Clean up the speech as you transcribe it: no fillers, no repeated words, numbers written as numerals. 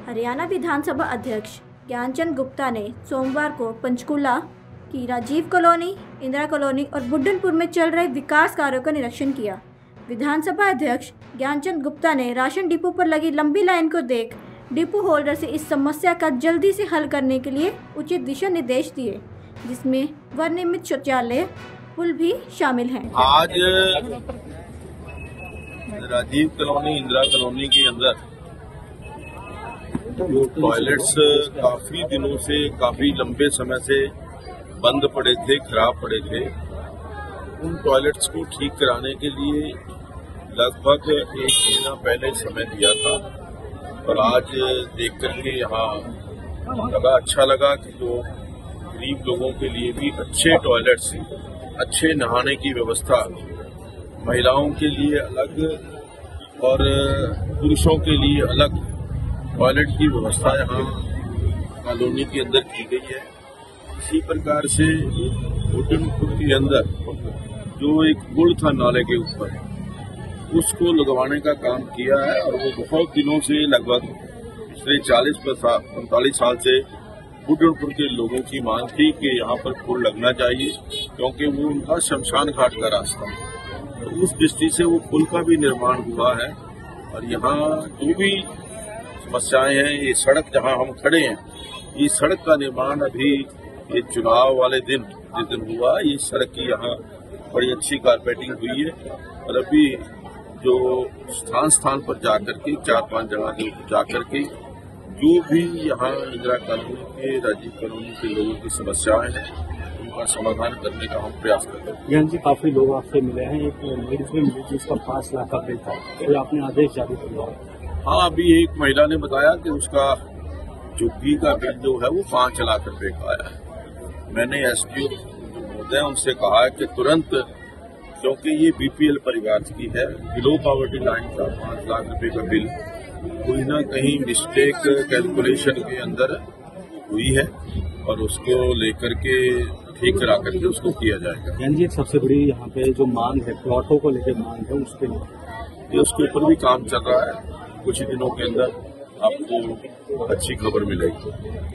हरियाणा विधानसभा अध्यक्ष ज्ञानचंद गुप्ता ने सोमवार को पंचकूला की राजीव कॉलोनी, इंदिरा कॉलोनी और बुड्ढनपुर में चल रहे विकास कार्यों का निरीक्षण किया। विधानसभा अध्यक्ष ज्ञानचंद गुप्ता ने राशन डिपो पर लगी लंबी लाइन को देख डिपो होल्डर से इस समस्या का जल्दी से हल करने के लिए उचित दिशा निर्देश दिए, जिसमें वर्निमित शौचालय पुल भी शामिल हैं। आज राजीव कॉलोनी, इंदिरा कॉलोनी के अंदर टॉयलेट्स काफी दिनों से, काफी लंबे समय से बंद पड़े थे, खराब पड़े थे। उन टॉयलेट्स को ठीक कराने के लिए लगभग 1 महीना पहले समय दिया था और आज देख करके यहाँ अच्छा लगा कि जो गरीब लोगों के लिए भी अच्छे टॉयलेट्स, अच्छे नहाने की व्यवस्था, महिलाओं के लिए अलग और पुरुषों के लिए अलग टॉयलेट की व्यवस्था यहाँ कॉलोनी के अंदर की गई है। इसी प्रकार से बुड्ढनपुर के अंदर जो एक पुल था नाले के ऊपर, उसको लगवाने का काम किया है और वो बहुत दिनों से, लगभग पिछले 40-45 साल से बुड्ढनपुर के लोगों की मांग थी कि यहाँ पर पुल लगना चाहिए, क्योंकि वो उनका शमशान घाट का रास्ता है। तो उस दृष्टि से वो पुल का भी निर्माण हुआ है और यहाँ जो भी समस्याएं हैं, ये सड़क जहाँ हम खड़े हैं, ये सड़क का निर्माण अभी ये चुनाव वाले दिन जिस दिन हुआ, ये सड़क की यहाँ बड़ी अच्छी कारपेटिंग हुई है और अभी जो स्थान पर जाकर के 4-5 जगह जाकर के जो भी यहाँ इंदिरा कॉलोनी के, राजीव कॉलोनी के लोगों की समस्याएं हैं, उनका समाधान करने का हम प्रयास करते हैं। ज्ञान जी, काफी लोग आपसे मिले हैं। एक लेडीज में मिली जिसका 5 लाख का बिल था, तो आपने आदेश जारी किया। हाँ, अभी एक महिला ने बताया कि उसका चुप्पी का बिल जो है वो 5 लाख रुपए का आया है। मैंने एसपीओ महोदय उनसे कहा है कि तुरंत, क्योंकि ये बीपीएल परिवार की है, बिलो पॉवर्टी लाइन का 5 लाख रुपए का बिल कोई ना कहीं मिस्टेक कैलकुलेशन के अंदर हुई है और उसको लेकर के ठीक करा करके उसको किया जाएगा। ज्ञान जी, एक सबसे बड़ी यहाँ पे जो मांग है, प्लॉटों को लेकर मांग है, उसके ऊपर भी काम चल रहा है। कुछ ही दिनों के अंदर आपको अच्छी खबर मिलेगी।